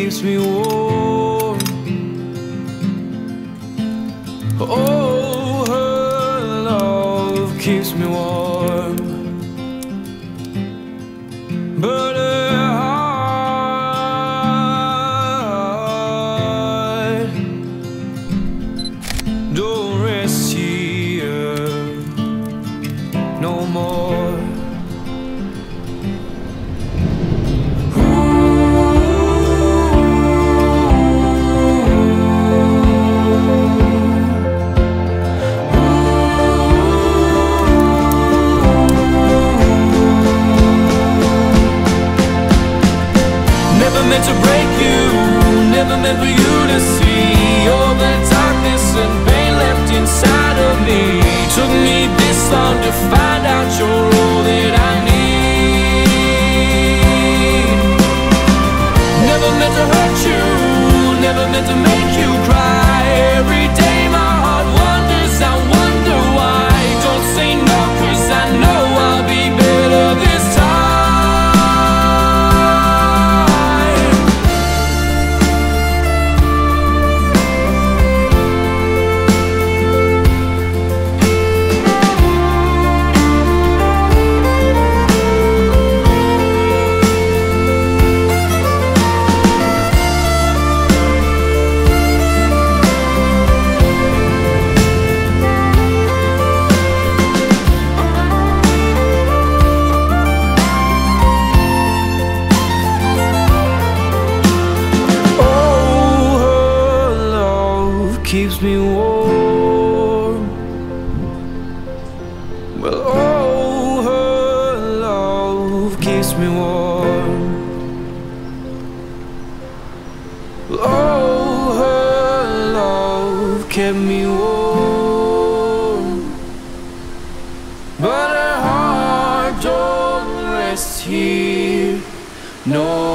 keeps me warm. Oh, her love keeps me warm. But her heart don't rest here no more. Never meant to break you, never meant for you to see all the darkness and pain left inside of me. Took me this long to find out you're all that I need. Never meant to hurt you, never meant to make you cry. Every day my heart wonders, I wonder why. Don't say no, 'cause I know I'll be better this time. Keeps me warm. Well, oh, her love keeps me warm. Well, oh, her love kept me warm. But her heart don't rest here no